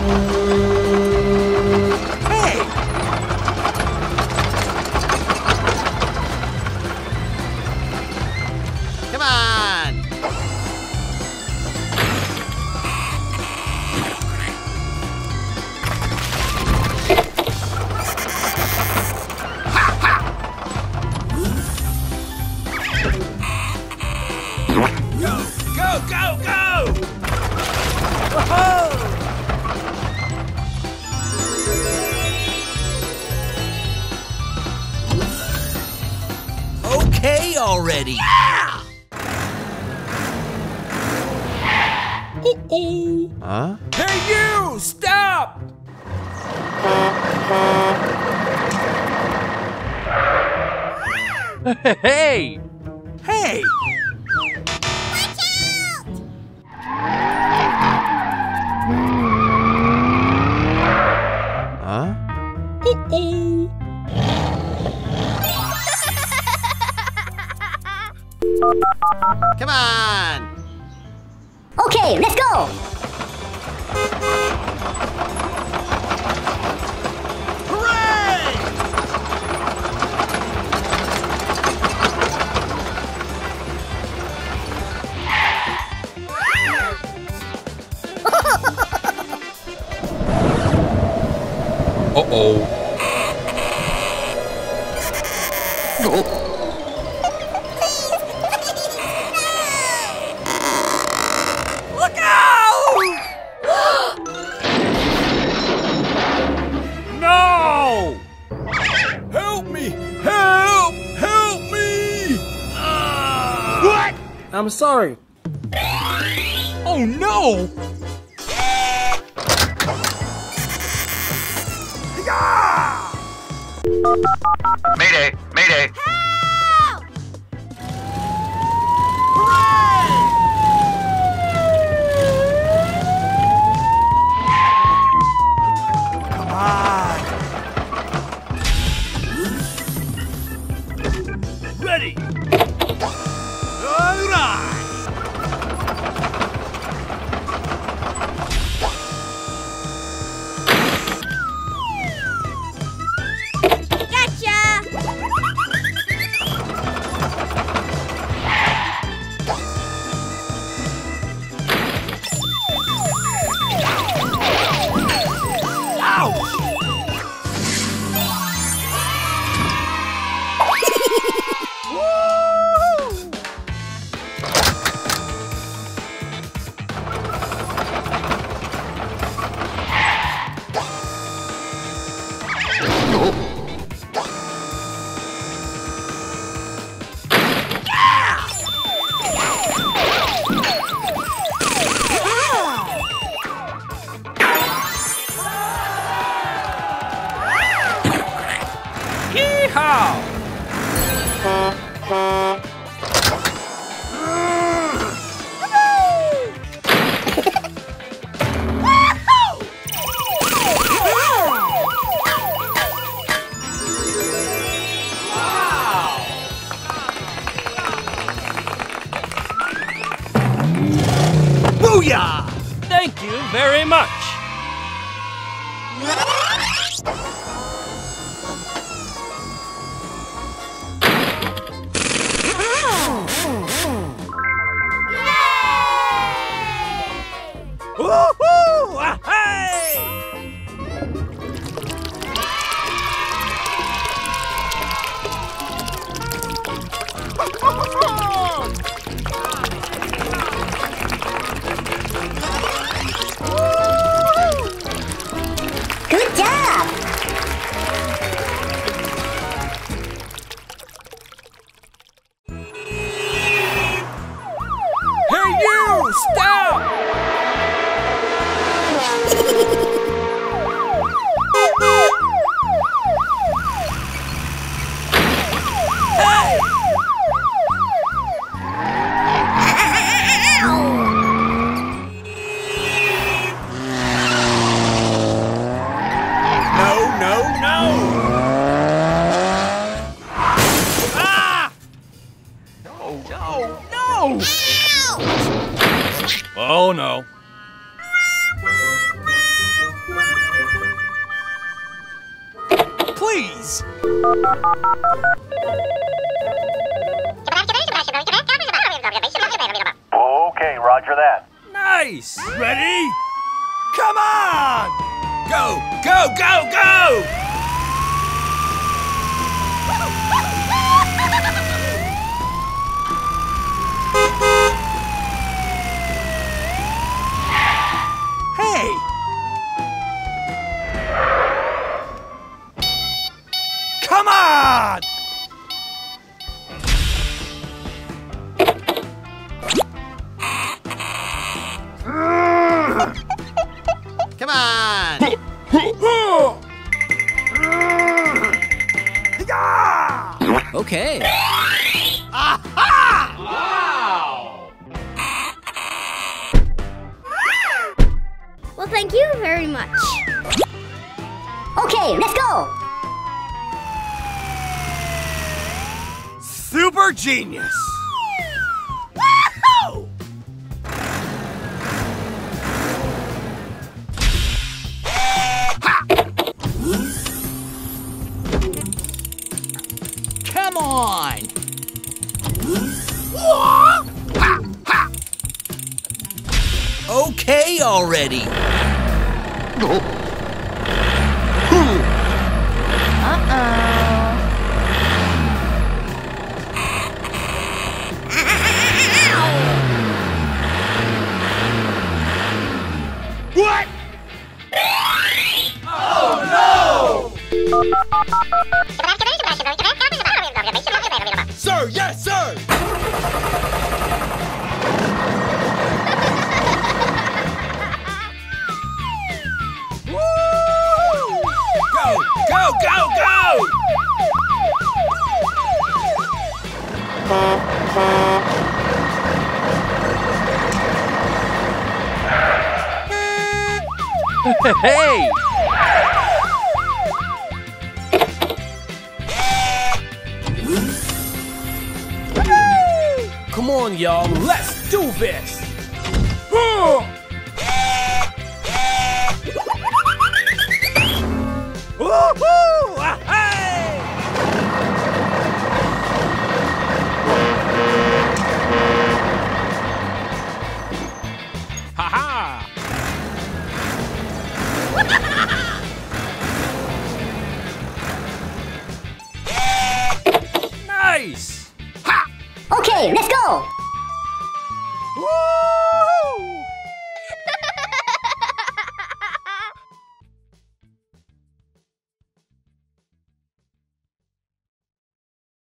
Come on! Go, go, go! Whoa! Okay already. Yeah! Uh-oh. Huh? Hey, you! Stop! Hey! Hey! Huh? Uh-oh. Come on! Okay, let's go! Uh-oh. Look out! No! Help me! Help! Help me! What? I'm sorry. Oh no! Mayday! Mayday! Come on! Ready! All right! Yeehaw! Booyah! Thank you very much. Woohoo! Hey! Good job! Hey, you! Stop! Hey! No, no, no! Ah! No, no, no! Oh no. please! Okay, roger that. Nice! Ready? Come on! Go, go, go, go! Hey! Come on! Come on! Okay. Well, thank you very much. Okay, let's go. Super genius! Woohoo! Come on. Okay already. What? Oh no! Sir, yes, sir! Woo! Go, go, go, go! Hey! Come on, y'all. Let's do this! Woohoo!